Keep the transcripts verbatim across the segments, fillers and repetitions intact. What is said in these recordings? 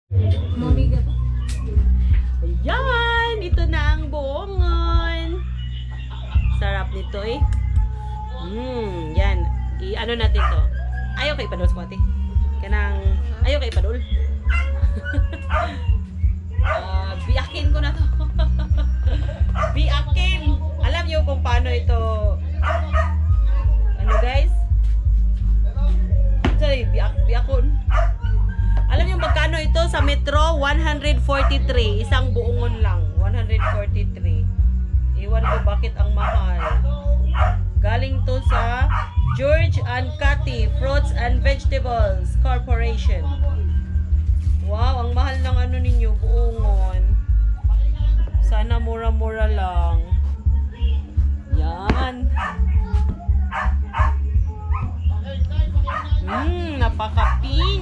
Mamiga pa. Ayan! Ito na ang buongon. Sarap nito eh. Hmm, yan. I-ano natin to. Ayaw kay Padol sa kwate. Kanang, ayaw kay Padol. uh, biakin ko na to. Biakin! Alam niyo kung paano ito. Ano guys? Sorry, biak biakon. Alam niyo magkano ito sa Metro? one forty-three. Isang buongon lang. one forty-three. Iwan ko bakit ang mahal. Galing to sa George and Cathy Fruits and Vegetables Corporation. Wow, ang mahal ng ano ninyo, buongon. Sana mura-mura lang. Yan. Mmm, napaka-pink.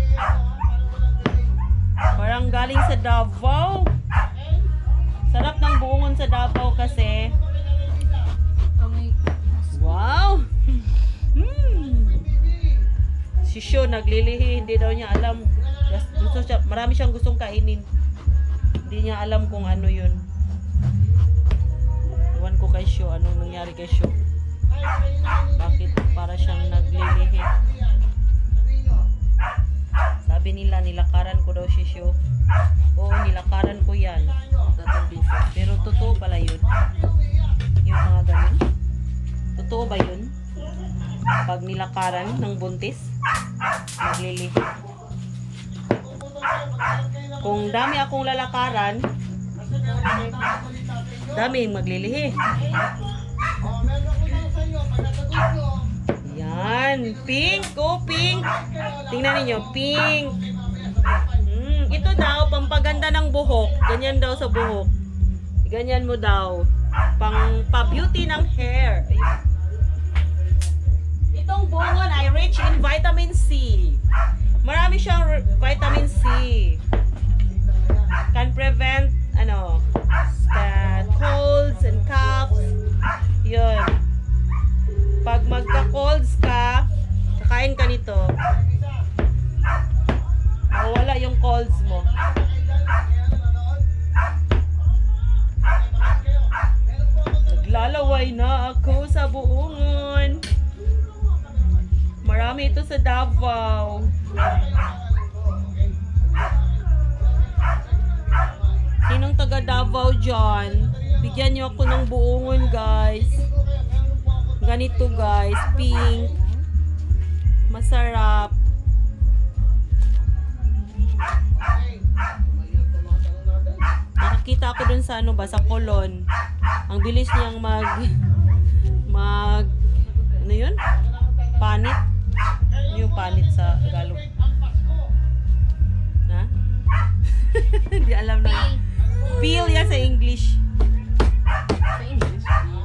Parang galing sa Davao. Sarap ng buongon sa Davao kasi. Wow! Hmm. Si Sho naglilihi, hindi daw niya alam. Gusto siya, marami siyang gustong kainin. Hindi niya alam kung ano yun. Iwan ko kay Sho, anong nangyari kay Sho. Bakit para siyang naglilihi? Sabi nila, nilakaran ko daw si Sho. Oo, nilakaran ko yan. Pero totoo pala yun. Yung mga ganun. Totoo ba yun? Pag nilakaran ng buntis, naglilihi. Kung dami akong lalakaran, daming maglilihi. Yan. Pink. Oh, pink. Tingnan niyo pink. Hmm, ito daw, pampaganda ng buhok. Ganyan daw sa buhok. Ganyan mo daw. Pang pa-beauty ng hair. Itong buongon ay rich in vitamin C. Marami siyang vitamin C. Can prevent, ano, uh, colds and coughs. Yun. Pag magka-colds ka, kakain ka nito, mawala yung colds mo. Naglalaway na ako sa buongon. Marami ito sa Davao. Sinong taga Davao dyan? Bigyan nyo ako ng buongon, guys. Ganito, guys. Pink. Masarap. Nakakita ako dun sa ano ba, sa Colon. Ang bilis niyang mag mag ano yun? Panit. Yung panit sa Tagalog. Ha? Hindi alam na. Peel yan sa English. Sa English?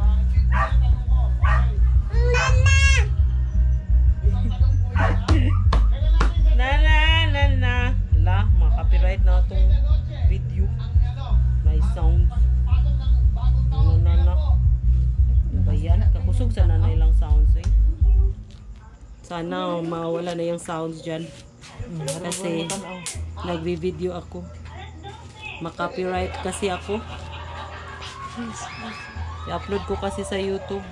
Nana, nana. Hala, makapiright na itong video. May sound. Ano na na. Ano ba yan? Kakusog sa nanay lang sounds eh. Sana mawala na yung sounds dyan. Kasi nagbi-video ako. Makapiright kasi ako. I-upload ko kasi sa YouTube.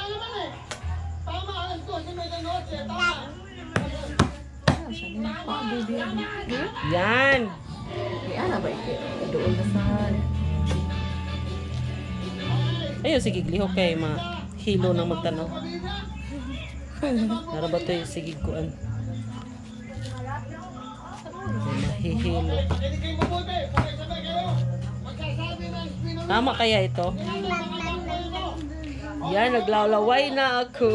Yan. Ano ba ito? Doon na saan? Ayun, sige, lihok kay ma hilo ng magtanaw. Nara ba ito yung sigig kuan? Mahihilo. Tama kaya ito? Yan, naglalaway na ako.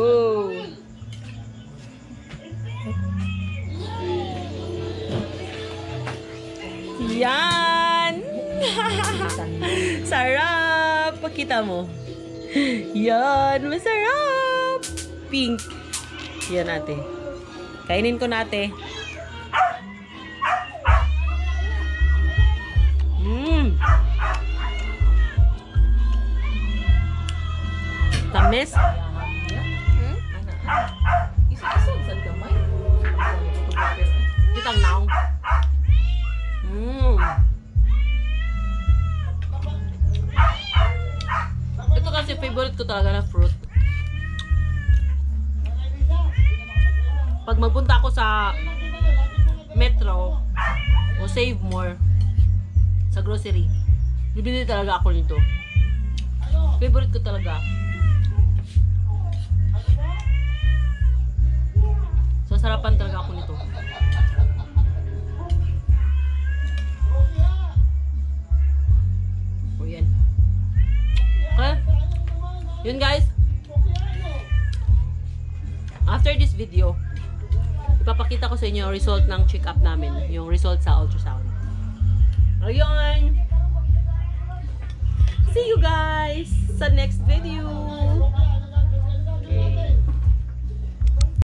Yan! Sarap! Pakita mo. Yan, masarap! Pink. Yan ate. Kainin ko nate. Mmm! Tamis? Hmm? Isa-isa, saan kamay? Kitang naong. Favorite ko talaga na fruit. Pag magpunta ako sa Metro o Save More sa grocery, bibili talaga ako nito. Favorite ko talaga. Sasarapan talaga ako nito. O yan. Okay? Yun guys. After this video, ipapakita ko sa inyo yung result ng check-up namin. Yung result sa ultrasound. Ayun! See you guys sa next video! Okay.